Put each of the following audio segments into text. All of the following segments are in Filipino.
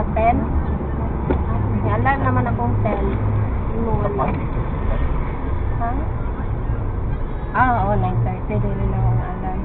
10. May alarm naman akong 10. Wala. Ha? Oo, 9:30 din na akong alarm.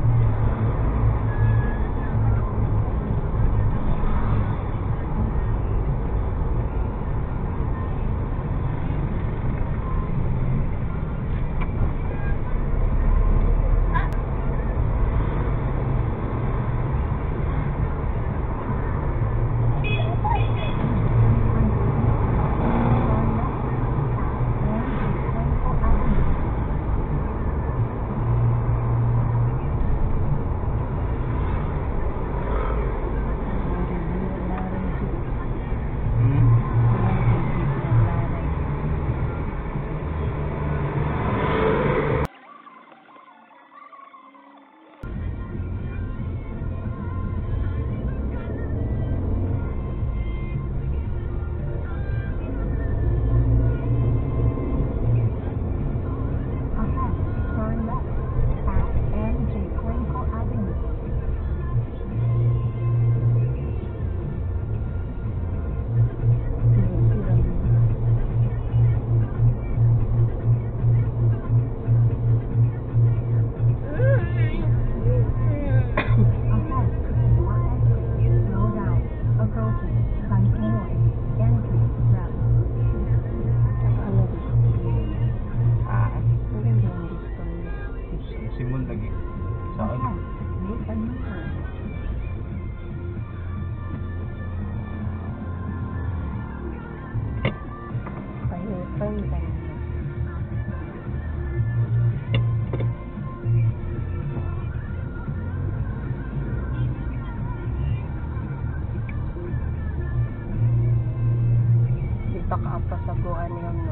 Pakapasaguan yun, no?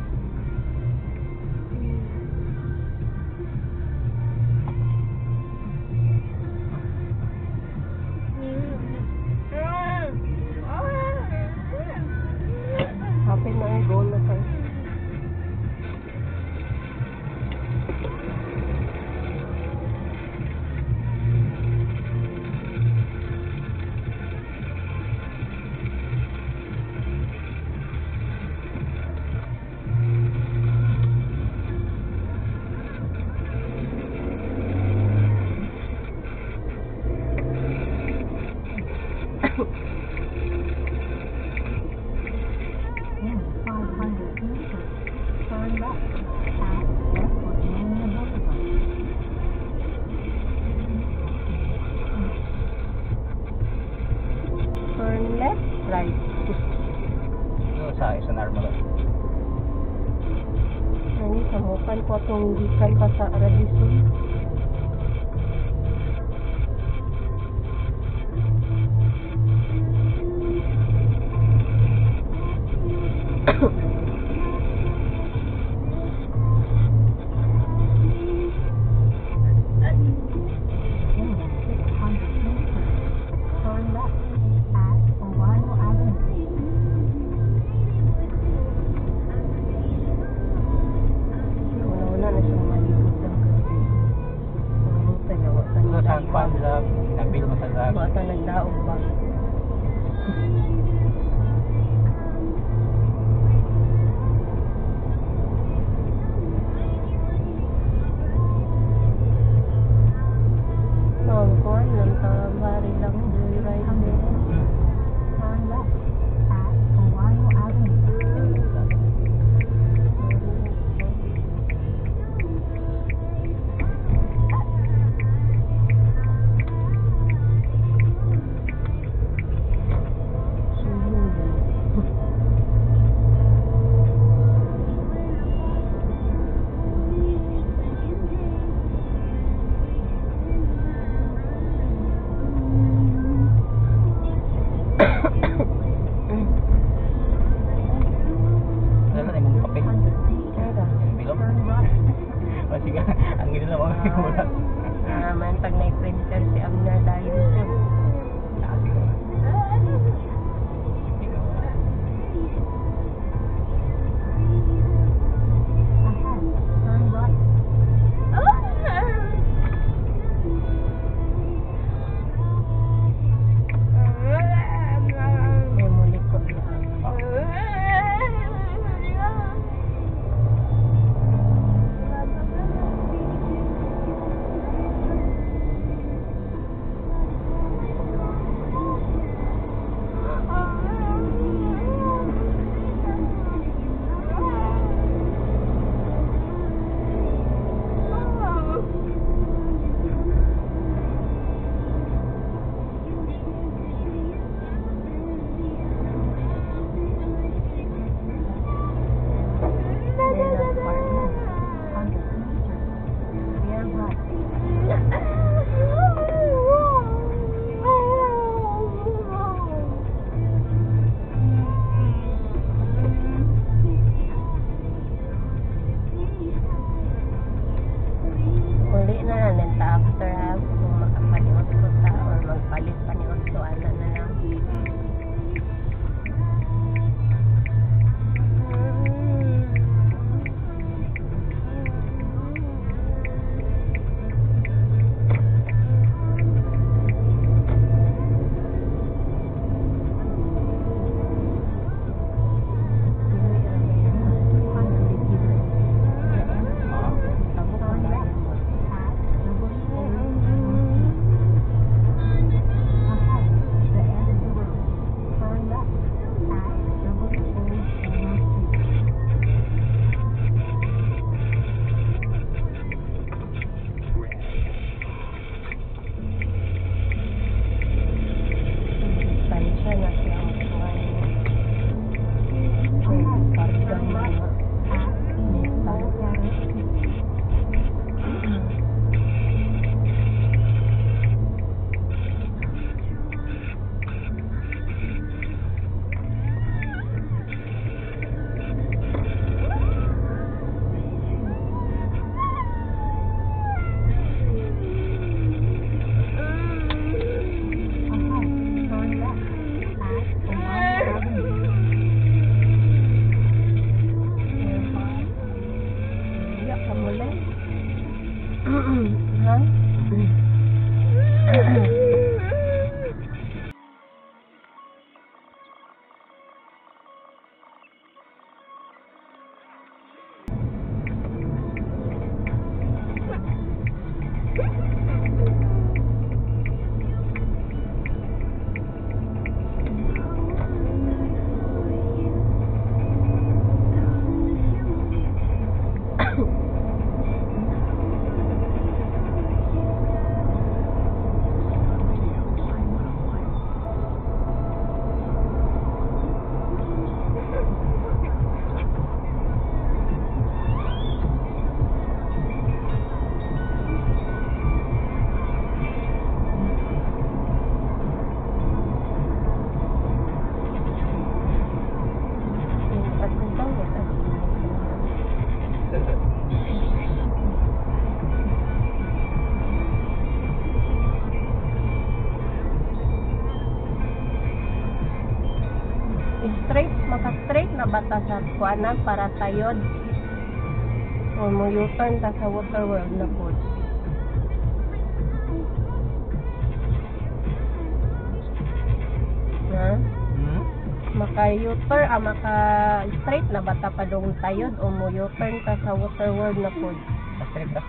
Happy na yung goal na tayo. Kamukan po itong gikan pa sa Radisson. Bata nagdaog ba? Nangkuhan lang tabari lang joyride din. At Ouano Avenue. Pag na-printer si Amna dahil sa maka-straight na bata sa kuanan para tayod. O mo U-turn ta sa water world na po. Ha? Maka-straight na bata pa dong tayod o mo U-turn ta sa water world na po. Straight ba?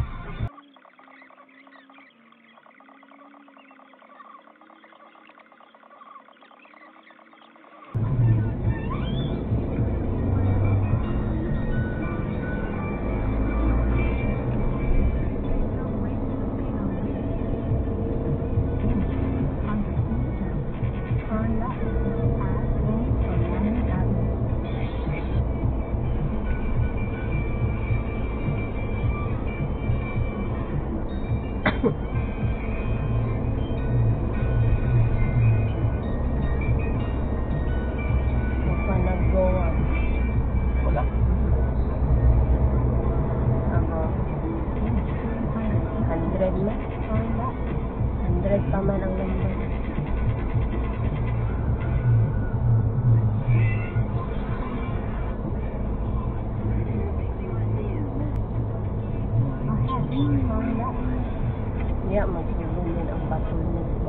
Magsubunin ang patuloy ba?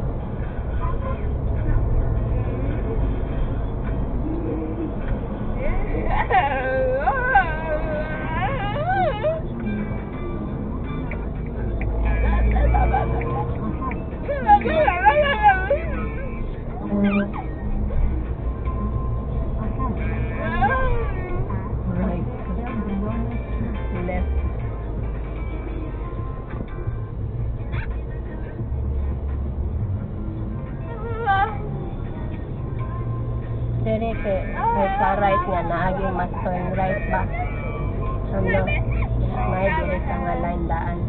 Sa right nga naagi mas turn right ba? Ano? May dire sa nga line daan.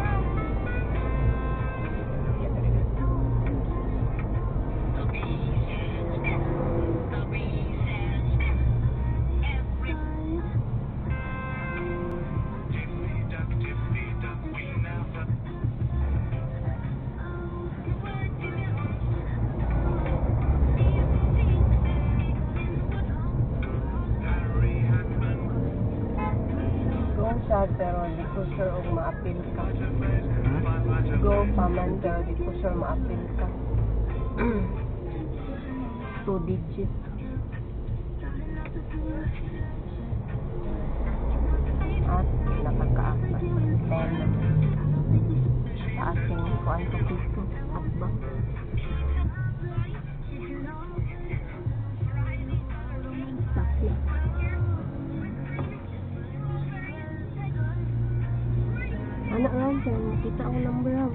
Pero di ko sure og maapil ka. Go pa man pero di ko sure maapil ka. 2 digit. At nakakaapat. 10. Sa ating kuan ko dito. At ba? Sakit. Anak lang dyan, kita ang number lang.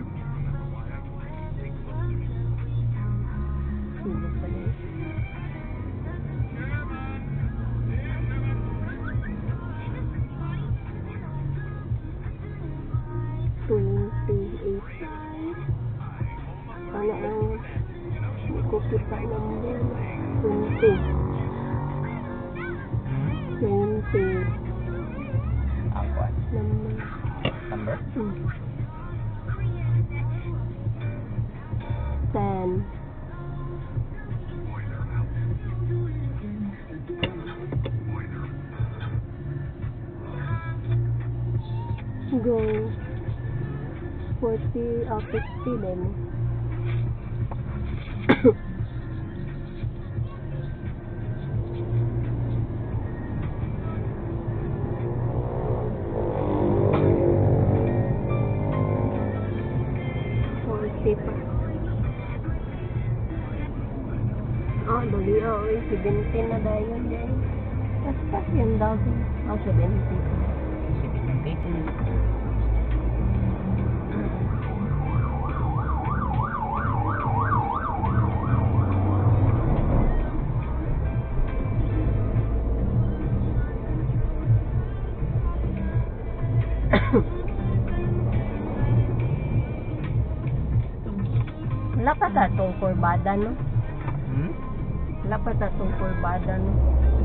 Sino pa rin? Anak lang, hindi ko kita number. 20. Apa? Number? 10. Go 40 or 50 then. Dali oy, 17 na dayon din. Basta yan daw. 70. 70. Wala pa sa itong kurbada, no? Wala pa sa itong kurbada, no?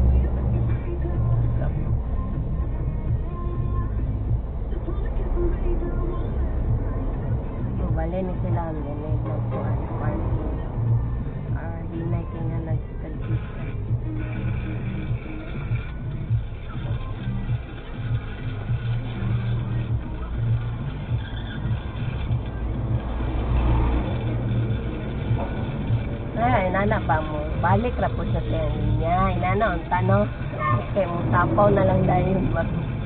Bale ni sila ang ganit na po ang parking. Hinay kaya nagkadita. Ay, inana ba mo? Balik ra po sa niya. Inana, unta no? Okay, mo tapaw na lang dahil ba?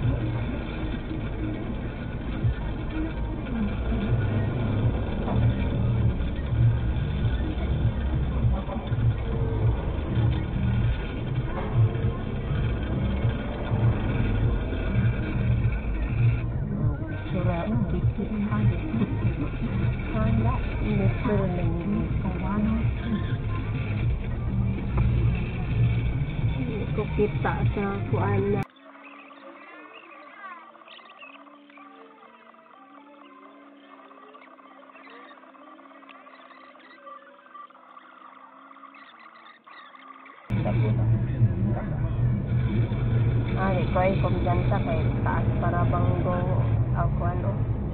Kita sa kuan na ay koy kumpiyansa kay taas para bang go ako ano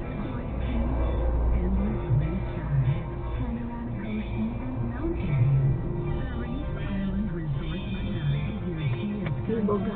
boga.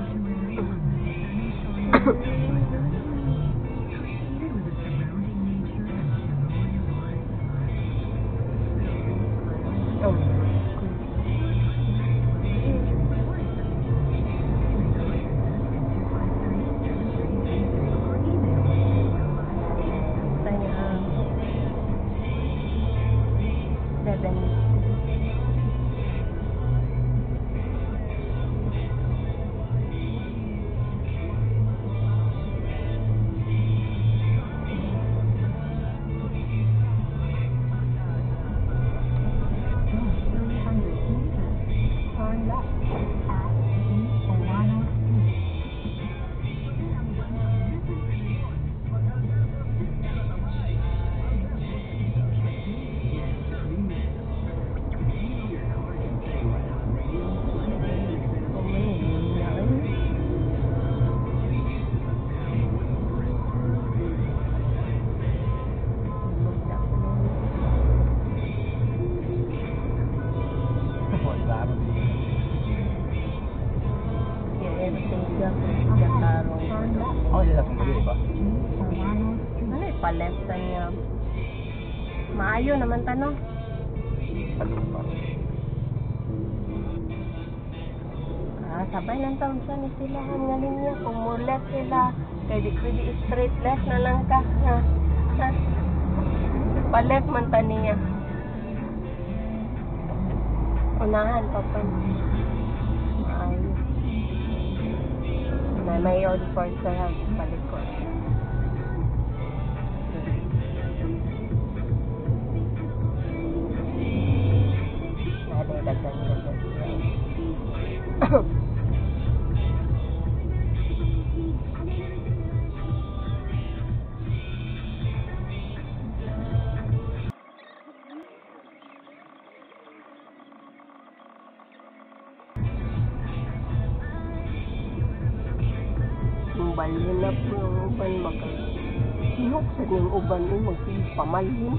Palesta niya. Maayo naman tanong. Sabay ng taon sa ni sila ang galing niya. Kung mulet sila, pwede straight left na lang ka. Pa-left man ta niya. Unahan pa pa. Maayo. May old port sa palikod. Balhin na po yung uban bagay. Sinok sa yung uban yung magpamalhin.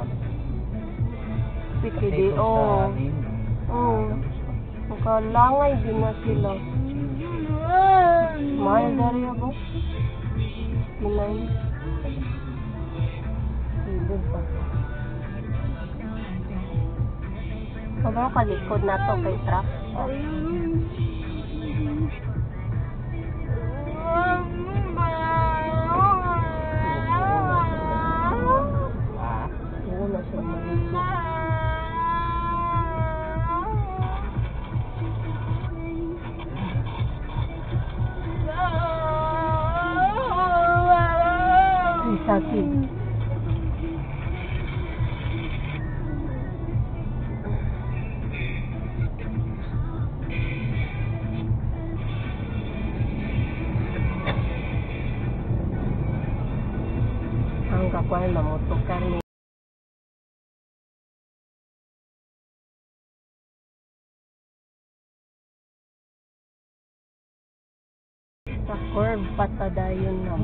Pikidi, oo. Makalangay din na sila. Mahal dari ako. Ginay. Silid pa. Sobrang kalikod na to kay truck. Saki. Ang kakuan mamutukar ni sa curve patadayon na.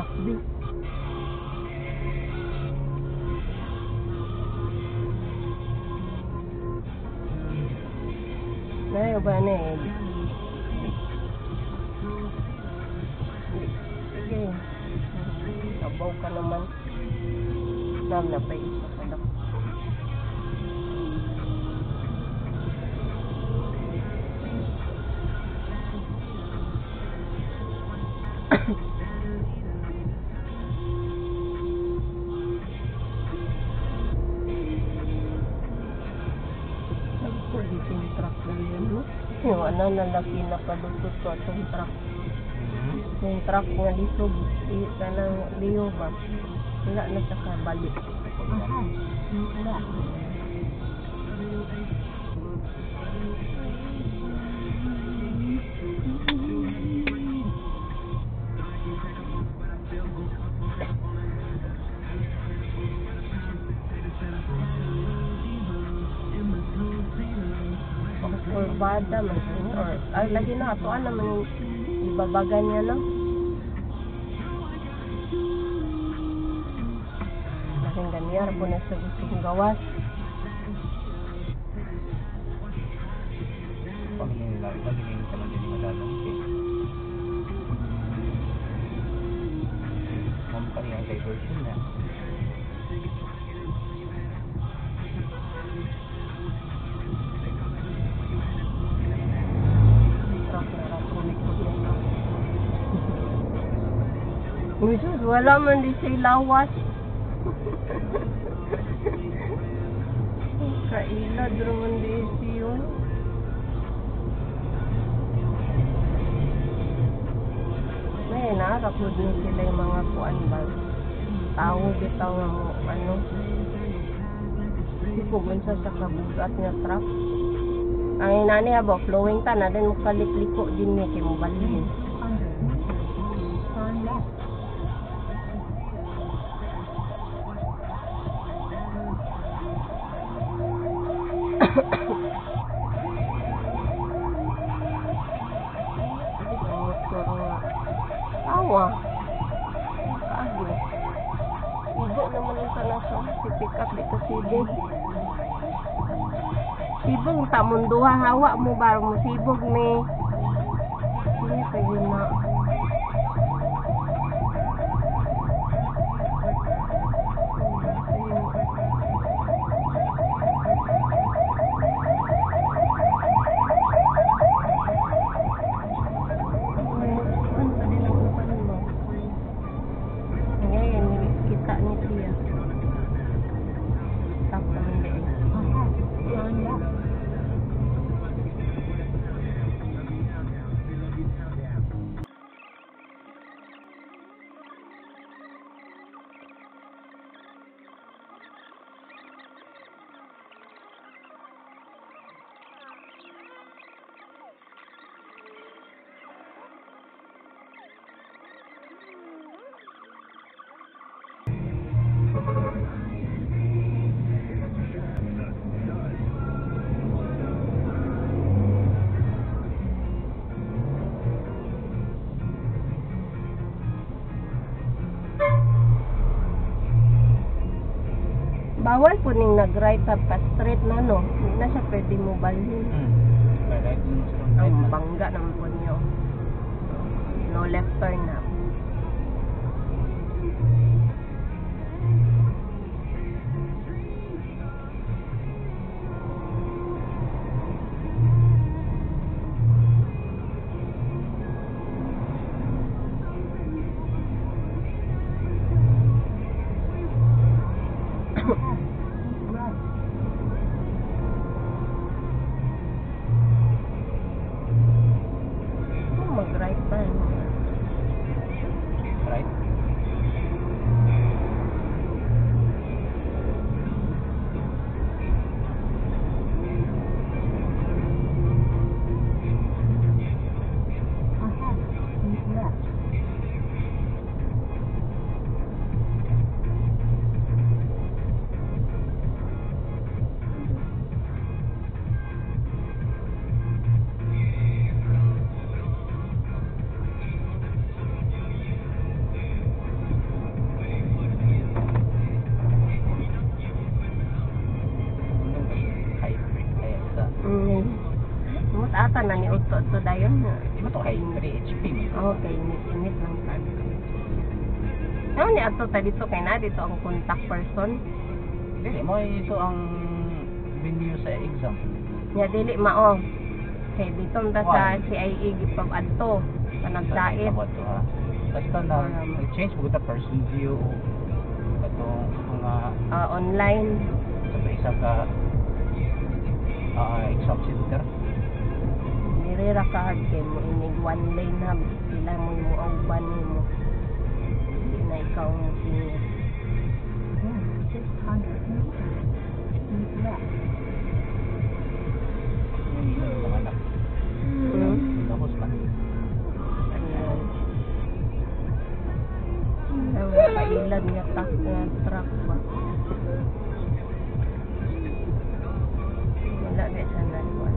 truck din. Ngayon ba na eh? Sige. Sabaw ka naman. Nam na pa isa ka lang. Yung ano nalaki na palusot ko itong truck. Yung truck nga lisog, ka ng liyo ba? Wala na siya kabalik. Wala. Kurbada man or ay lagi na atoan naman yung ibabagan niya no. Kasing ganyan po na sa gustong gawas. Pag-ingin ka lang din madalong kung kaniyang diversion na Misus, wala man di siya lawas. Kailad naman di siya. May nakakapod na sila yung mga kuan ba. Tao bitaw nga mo, ano. Sipugon sa kabugat nga truck. Ang inani habo, flowing ta na din mo kalikliko din niya kay mo balhin. Awa. Kaagi. Ibo naman yung talaso. Si pick up dito sibog. Sibog sa munduha. Hawa mo ba mo sibog me. Hindi kayo na. Bawal po ning nag-right up ka straight na no. Hindi na siya pwede mo balhin. Ang bangga naman po niyo. No left turn na. ata na ni Uto to dayon. Ito kay 3 HP. Okay, init lang pag. Ano ni ato ta dito kay na dito ang contact person. Dili mo ito ang venue sa exam. Nya dili mao. Kay dito ta sa CIA gipag adto sa nagdait. Basta na change mo ta person view katong mga Online. sa isa ka exam center. Nirira ka kay mo inig one lane hub sila mo mo uban mo. Di na ikaw mo singit. 600 meters. Mga anak. Tapos man. Ang kailan nga truck ba? Wala ba siya naliwan?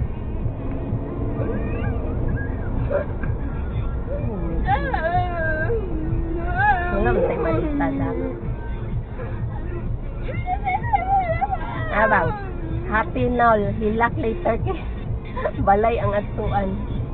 Wala mo tayo malita na. Abang, happy now, hilak later kay balay ang atuan.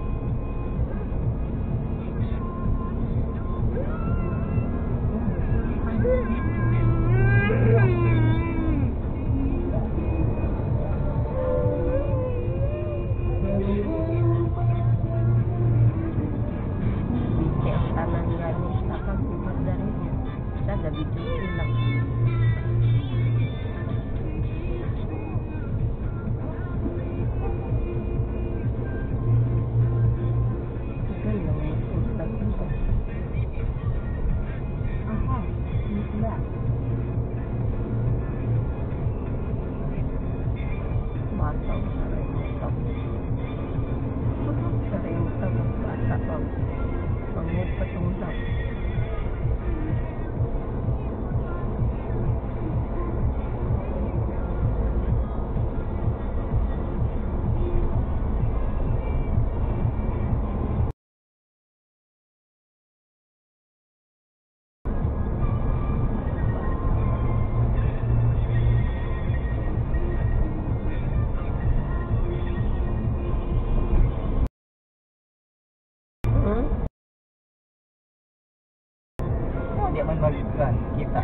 Kita.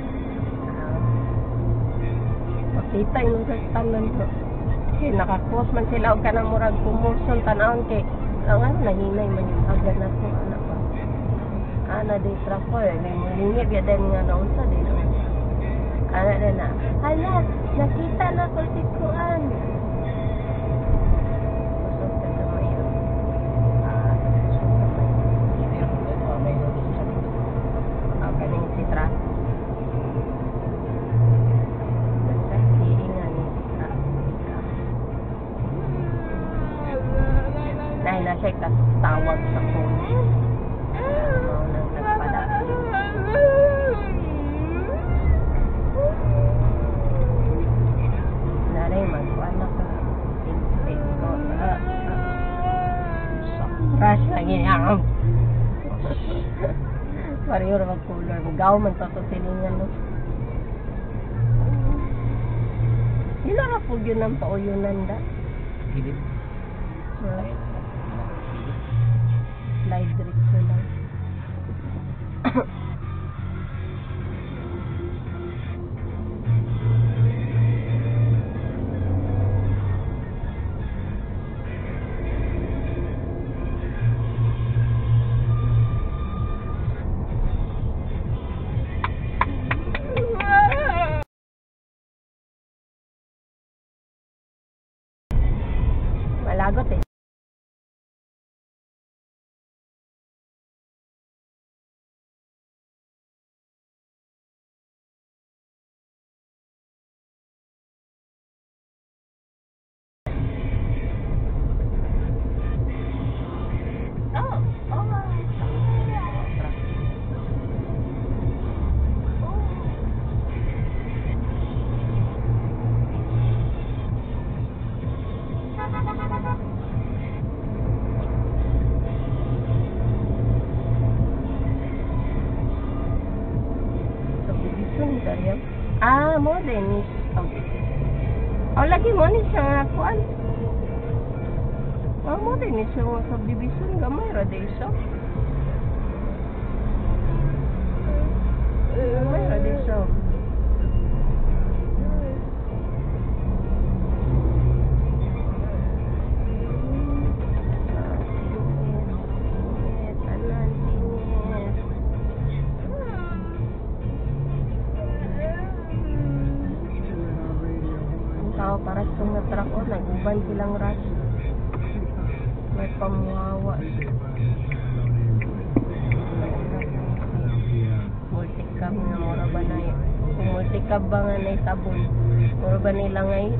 Makita yung sa tanan ko. Kaya nakapost man sila og kanang murag promotion tanawon kay ang ano nahinay man yung agad na ko anak pa. Ana di trapo ni mulingi biya din nga naunsa din. Ana din na. Hala, nakita na ko si Kuan. Siya tawag sa phone. Nang nagpada. Naray magkuana ka. Infecto. Rush lagi ang. Pareho ra mag-cooler. Gaw man to silingan no. Ila ra pud yun ang pauyunan da. Gilid. Slide diretso lang. Malagot eh. Mo din ni lagi mo ni siya kuan Mo din siya mga subdivision, gamay ra di siya. Gamay ra di siya. Para sa mga truck o, nag-uban silang rush. May pamuhawa. Multicab nga, mura ba na yun? Kung multicab ba nga na itabon, mura ba nila ngayon?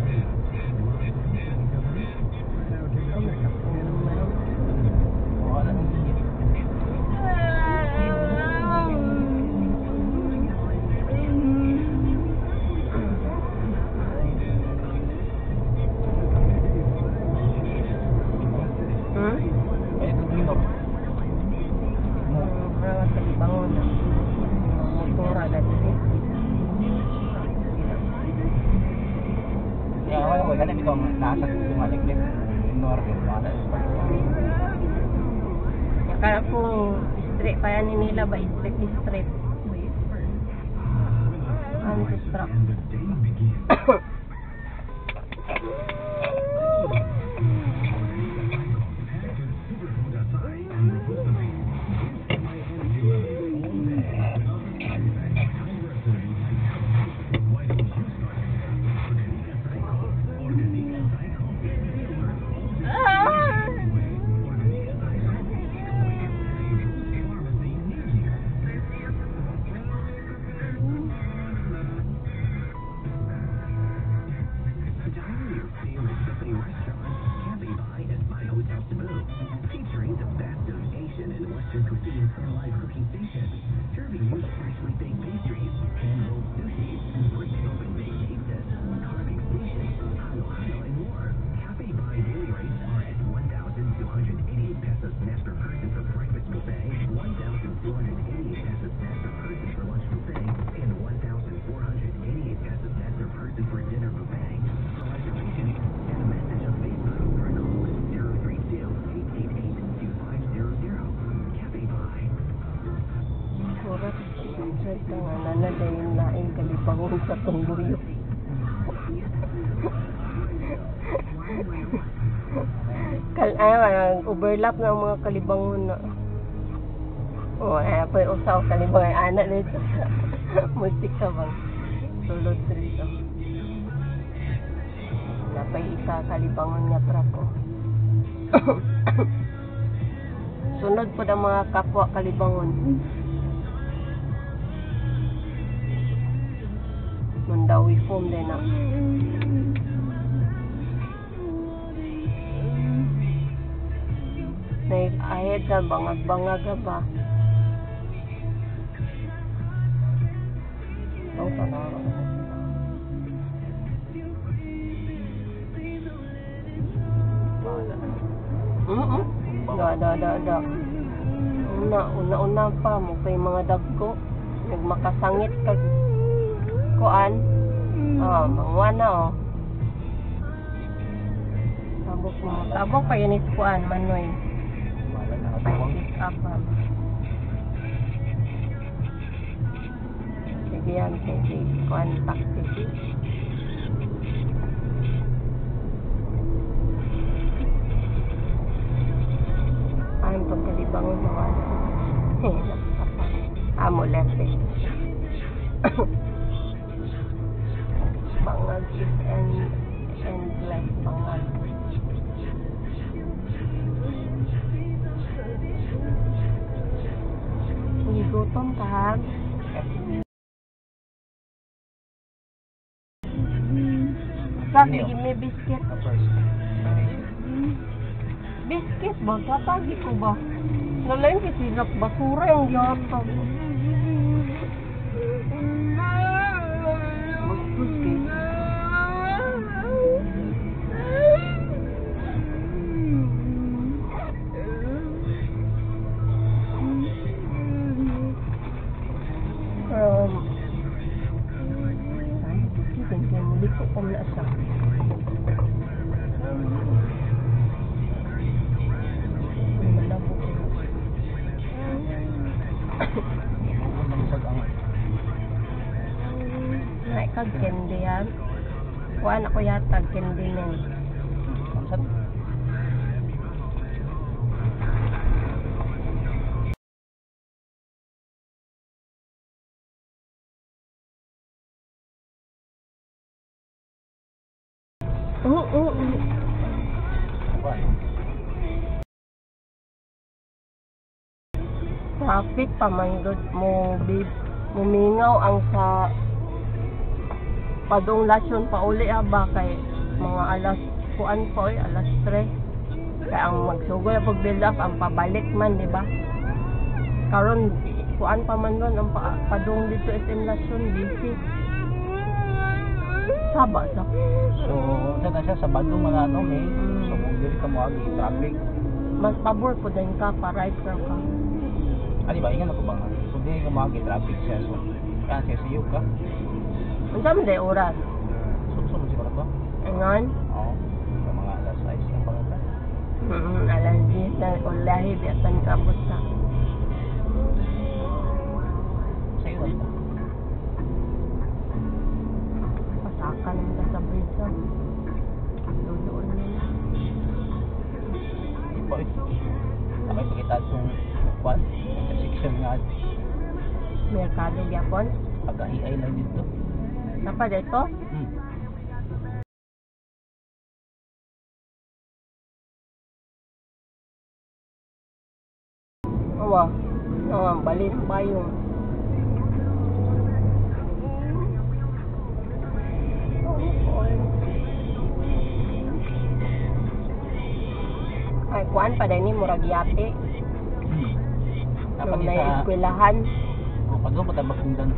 Kaya kung straight pa yan nila ba, straight. Anti-struck. Sa tungguyo. Overlap ng mga kalibangon na. Pa usaw kalibang ay anak nito. Musik ka bang? Sulod dito. Napay isa kalibangon nga trako. Sunod po ng mga kapwa kalibangon. Mandaue form din na. Ahit na bangag-bangag ba? Ang panaro na sila. Da. Una pa mo kay mga dagko. Nagmakasangit kag kuan. Ouano. Tabok pa yun is kuan, manoy. Pick up. Sige yan, sige. Kuan, taxi. Ang pagkalibangon mo wala. Amulet eh. Bangag is endless bangag. Gutom ka. Sabi, may biscuit. Biscuit ba? Tatagi ko ba? Nalain kasi basura yung yata. kag candy yan. Kuan ako yata candy men. Kamsat. Oo. Kuan. Traffic pa man gud mo mumingaw ang sa Consolacion pa uli ba kay mga alas kuan pa alas 3. Kaya ang magsugod ang pag-build up ang pabalik man, di ba? Karon kuan pa man ron ang padung dito SM Lacion busy. Saba sa. So, sa siya sa Bandung mga ano may. So, kung dili ka mo agi traffic. Mas pabor po din ka para right ka. Ano ba ingon ako ba? Kung dili ka mo agi traffic siya so kan siya siyog ka. Unsa man day oras? So siguro to. Ingon? Oo. Sa mga alas 6 ang pagka. Alas 10 na ulahi di atan kabot sa. Sa iyo ba? Pasakan mo ka sa brisa. Doon nila. Ipo ito. Nakay pakita itong kwan. Intersection nga. Merkado gyapon. Pag-aiay lang dito. Napa dito? Awa. Balin pa yung. Ay, kuan pa din ni murag yate. Dapat Nung sa na-eskwelahan. pag doon patabak sindan.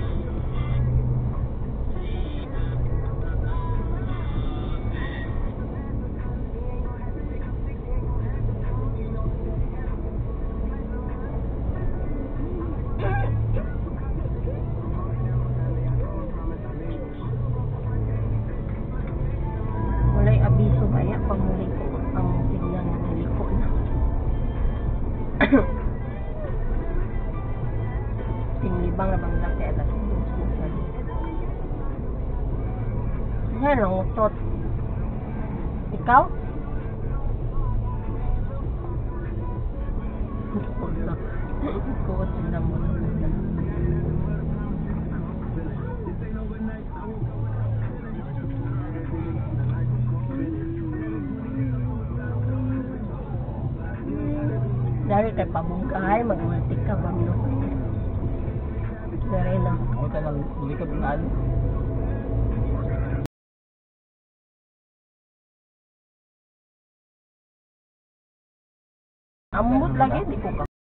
Walay abiso kaya pamuli ko ang tingnan ng liko na. Tinglibang na bang laki alas 2 na sa. Yan ang utot. Ikaw? Kuot sila mo. Dari kay pabungkahay, magultik ka ba no? Dari na. Mo ka nang likod ng ano. Amot lagi, di ko ka.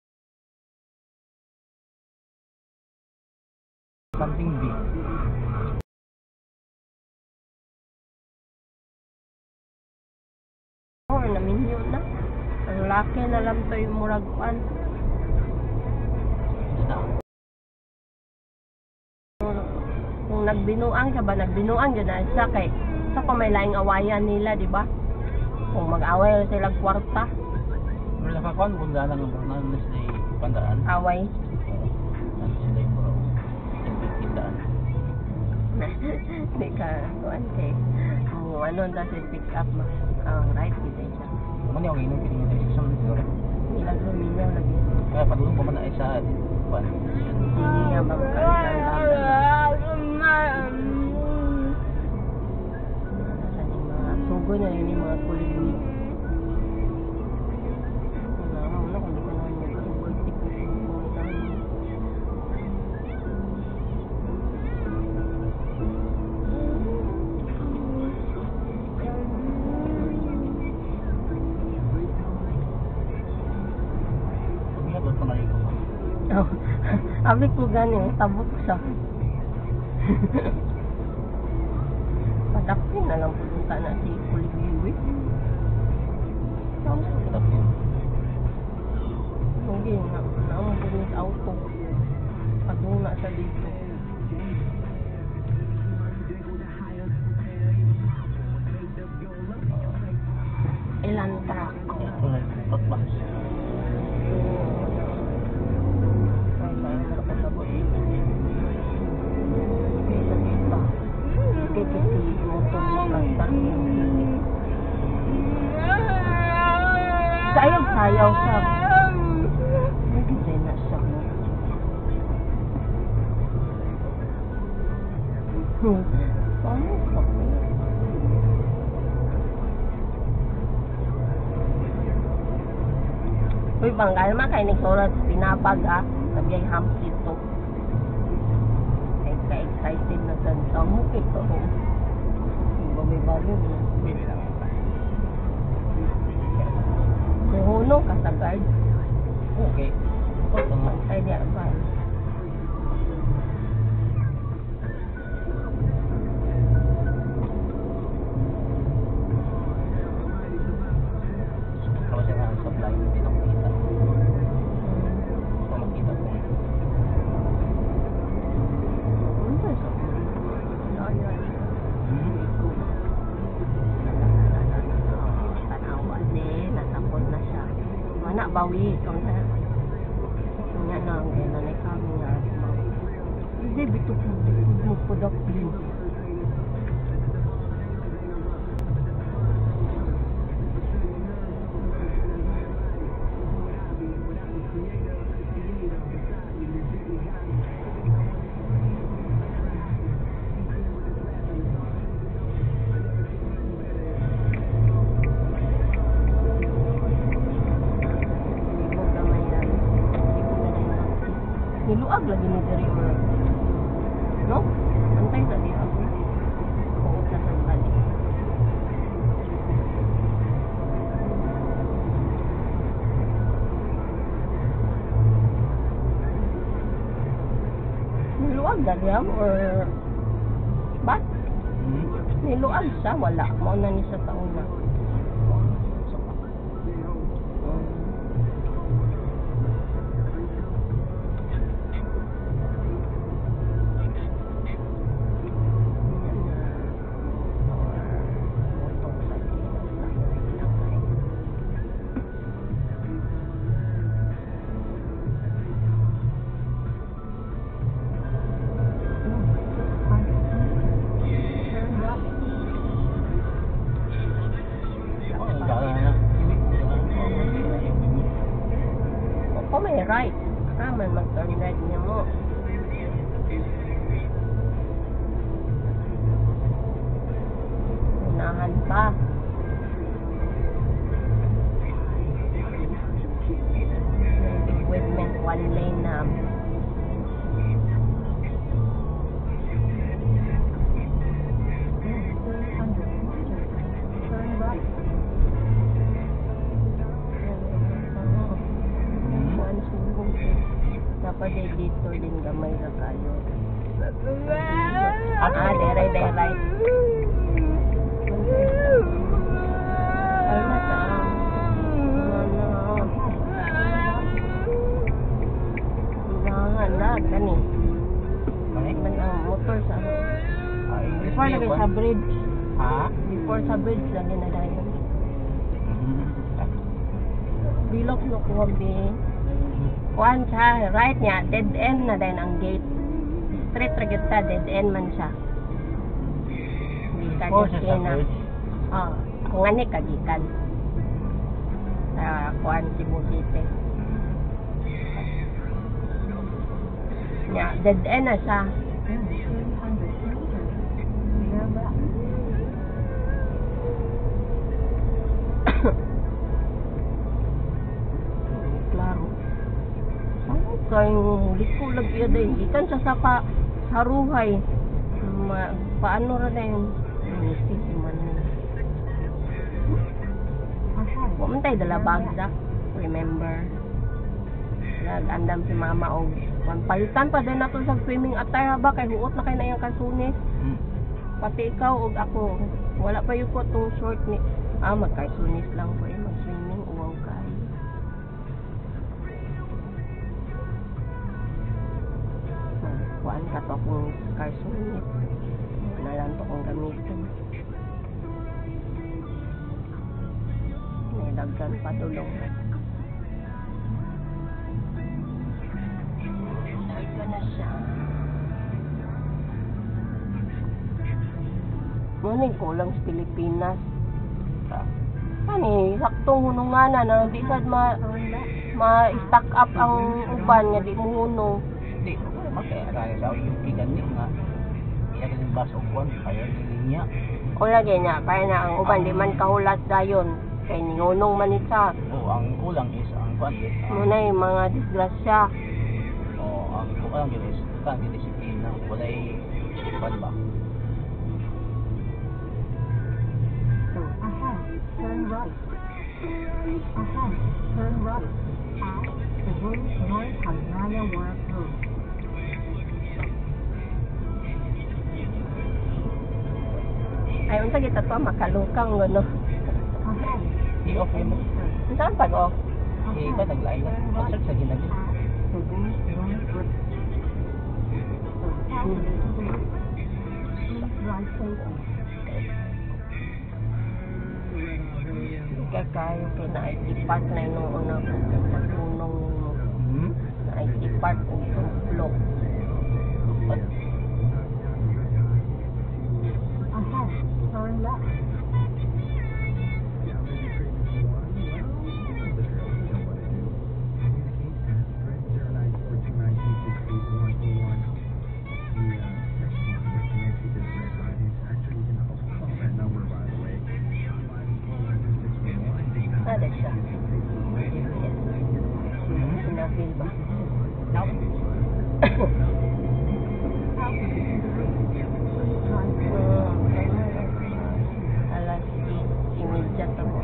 Something big. Oh, naminyo na. Ang laki na lang to yung muragpan. Kung nagbinuang ka ba, nagbinuang yun na siya kay sa pa may laing awayan nila, di ba? Kung mag-away sila kwarta, Pero nakakuan kung daan lang ang na sila pandaan. away. Ano sila yung bro? Tindaan. Di ka, kuan kay ano na si pick up ma. Right, kita siya. Ano yung inom kining sa isang siguro. Ilang luminaw lagi. Kaya padulong pa man na isa pan. Hindi nga ba sa ni mga sugo na yun yung mga kuligli. Ano kung di ko naman mag-ultik ko Kaya doon pangalit ko. oh, abik ko gani, tabok siya. Padapin na lang pupunta na si Kuligli. Tapos Hindi, naambunin sa auto. Paduna siya dito. Ilan truck? pagpas. Ay, saan na nakasabot dito? Dito. sayaw sa. Hindi na siya mo. Paano pa? Uy, banggal ma kay nagsulat pinapag sabi ay hamsit to. Excited na sa tamo ito. Bago mo. Pwede lang. Muhunong ka sa guard. Okay. Ito nga. Ay, di ba? Tapos yung supply, hindi na makita. So, makita ko. Mana bawi kung sa nga nang na kami nga hindi bito mo product din niluag lagi ni diri or no antay sa di ako oo sa sandali niluag lagi or ba niluag siya wala mo na ni sa taon na right. Man mag-turn right niya mo. Unahan pa. Equipment, one lane na. Dapat dito din gamay na kayo. Deray. Ay, mata. Nangalag, kani. Ang motor sa before lagi sa bridge. Ha? Before sa bridge lagi na dayon. Bilog no kuwabi. Kuan siya, right niya, dead end na din ang gate. Straight ra gyud ta, dead end man siya. Gikan sa bridge. Kung ani kagikan. Sa kuan Cebu City. Ya, dead end na siya. Kay liko lagi din ikan sa haruhay paano ra din sige man pumentay dala bagsak remember nag-andam si mama og palitan pa din nato sa swimming attire ba kay huot na kay na yang kasunis pati ikaw og ako wala pa yung ko tong short ni magkasunis lang po mag-swimming uwaw kay kuan ka to kung karsunit na lang to kung gamitin may daggan patulong ito na siya muning kulang sa Pilipinas Kani, saktong hununganan na di sad ma-stack up ang uban nga di mo hunong. Hindi, makaya tayo sa yung gani nga. Kaya yung bus of one, kaya yung niya. O lagi niya, kaya na ang uban di man kahulat dayon. Kaya ningunong man isa. O, ang kulang is ang kwanit. Muna yung mga disgrasya. O, ang kulang is kan disiplina. Walay kwan ba? Turn right. Turn right. At Cebu North Ayala Work Road. Ay, unsa kita to makalukang gono. I-off mo. Saan pag off? Iba naglain na. Mag-search sa ginagin. Cebu North Road. Right station. Kakayo kay na IT Park na inuon na sa punong na IT Park o tumplok. Ahead, turn left. Ada siya. Henaville ba? Alas 10:30 ako.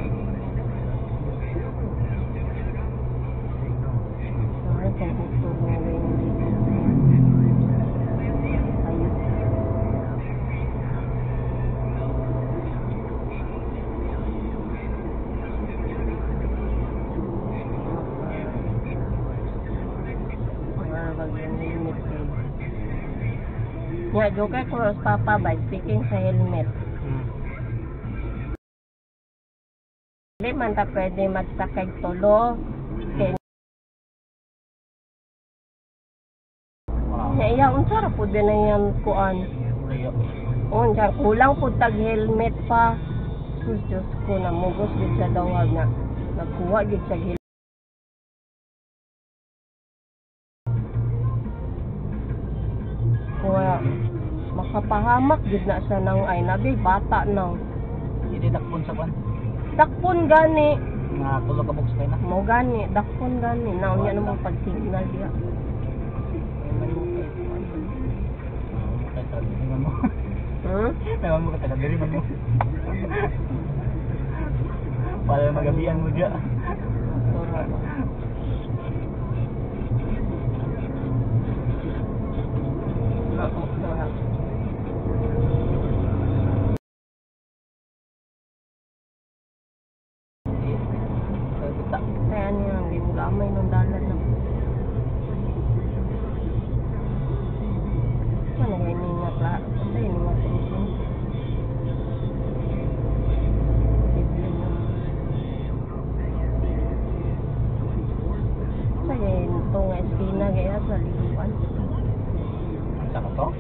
Ay, kung gusto mo rin dito. Ayun. Ya, juga cross papa by speaking sa helmet. Hindi man ta pwede magsakay tulo. Ya, iya, unsa ra pud na yan kuan. Unsa kulang pud tag helmet pa. Sus, Diyos ko, namugos gid sa dawag na. Nagkuha gid sa helmet. Kuya, makapahamak gid na sa nang ay nabi bata nang. Hindi dakpon sa kwan. Dakpon gani. Nga tulo ka box kayo na. Mo gani, dakpon gani. Naon yan mo pag signal diha. Kaya sa diri mo. Meron mo ka diri mo. Para magabian mo diya. Kaya niya ang gigamay ng dalan na. Ano nga iningat la? Ano iningat ito? Kaya ito nga eskina kaya sa liluan. Sa ka to?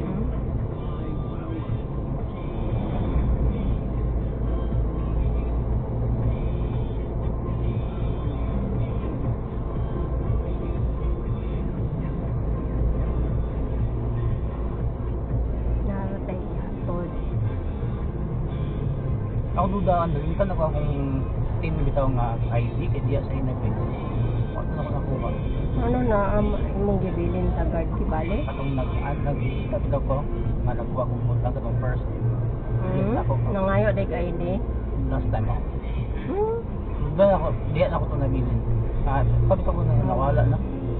Ako dudaan, nagalitan ako akong team bitaw nga ID kaya diya sa Henaville. Ano na ako nakuha? Ano na imong gibilin sa guard si Bale? Atong nag-start daw ko, nga nakuha kong punta katong first. Nangayo dek ID? Last time ako. Doon ako, diyan ako ito nabilin. Pagka ko na nawala na.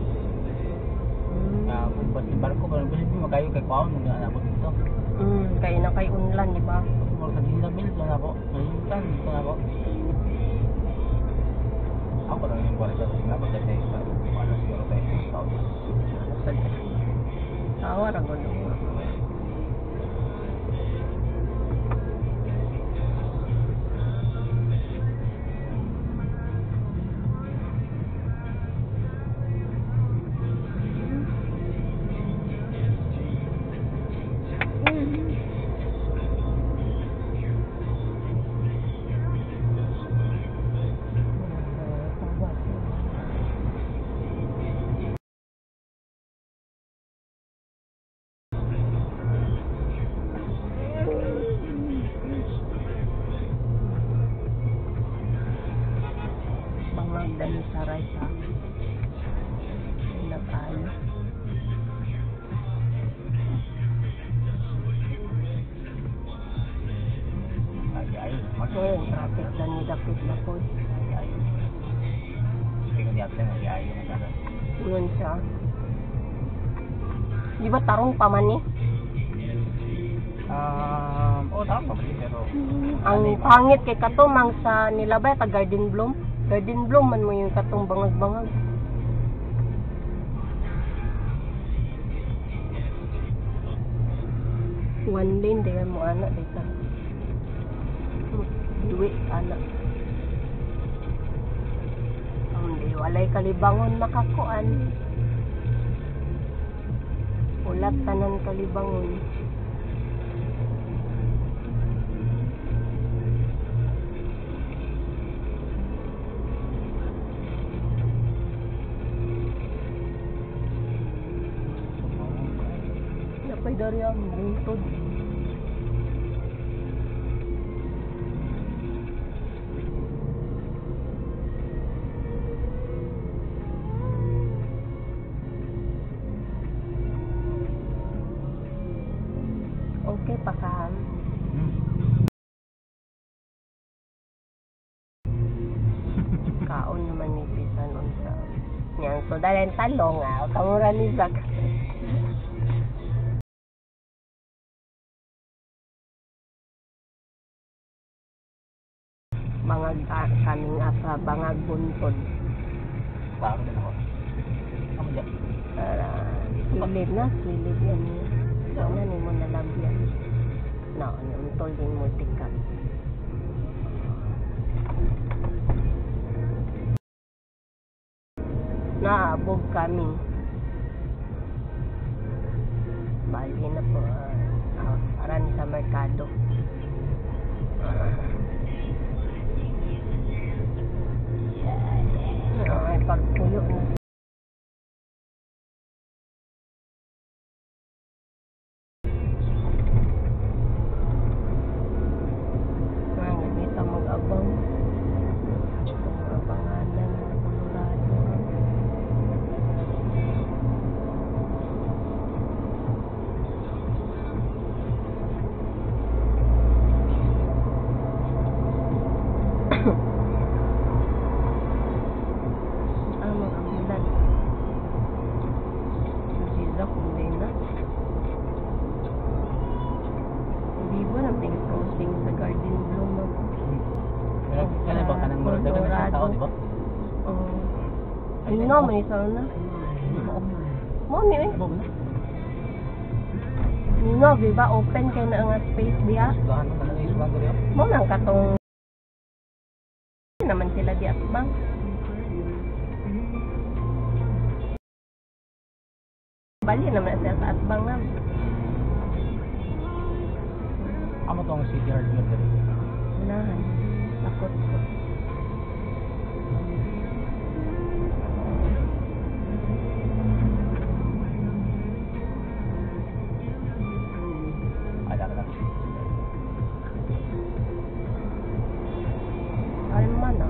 Kung ba't yung barko, parang bilis mo magayo kay Paon, nag-anak ko dito. Kaya na kay unlan, di ba? Sa Henaville, doon ako. Nalimutan, dito na ako. Ako lang yung kwalita sa Singapore kasi ano siguro tayo. Tawa ra gud. Yata nga iayo na sana. Yun siya. Di ba tarong pa man eh? Oo, tama ba pero Ang pangit kay katumang sa nilabay ta garden bloom. Garden bloom man mo yung katong bangag-bangag. One lane din mo anak dito. Duwi anak. Hindi walay kalibangon makakuan. Ulat tanan kalibangon. Napay dari ang buntod. Okay pa ka. Kaon naman ni Pisan on sa. Yan, so dahil talong kamura ni Zak. Bangag kaming asa, bangag buntod. Baka din ako. Ano dyan? Silid yan. Sana ni mo nalabyan. No, untol din mo tikap. Naabog kami. Bali na po. Aran sa merkado. Ay, pagpuyo na. Mag-abang. Abanganan ng Colorado. Mag-amulan. Nasisa kung din na. Hindi ba nating crossing sa Garden Bloom? Kaya ba ka nang dagan ng tao, di ba? Oo. Ano, may isa na. Mo ni eh. Ano ba na? Nino, di ba? Open kay na nga space diya. Sugahan mo talaga yung sugahan ko diya. Mo nang katong naman sila di atbang. Bali naman sila sa atbang na. Amo tong city hardware dito. Unahan. Takot ko. Ada ka lang. Alma na.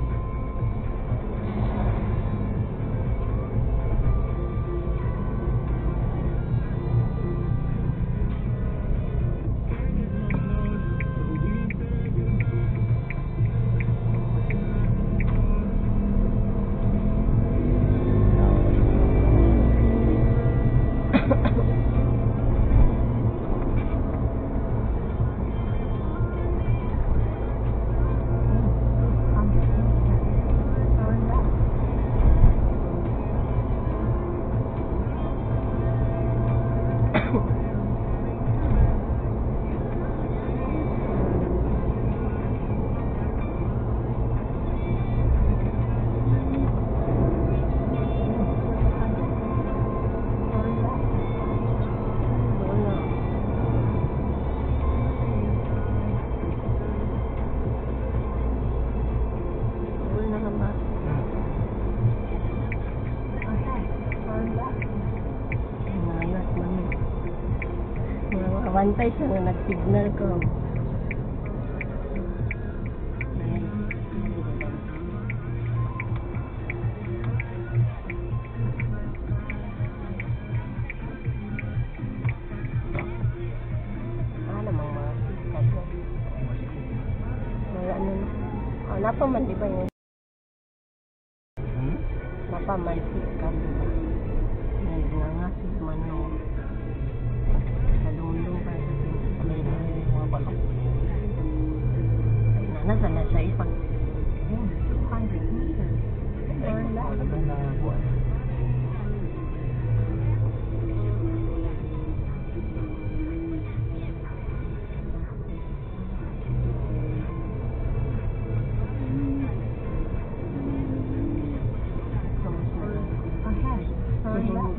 Bantay siya nga nag-signal ko. Namang mga sikat ko. Wala na. Napaman di ba yun? pa mansikan, diba? Nangangasig man no. Kalundong pa sa Mga palak. ay nasa na siya ipag In 200 meters, turn left. Talagang na buwan. Ahead, turn left.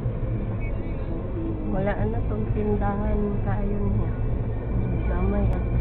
wala na tong tindahan kayo niya. Gamay ang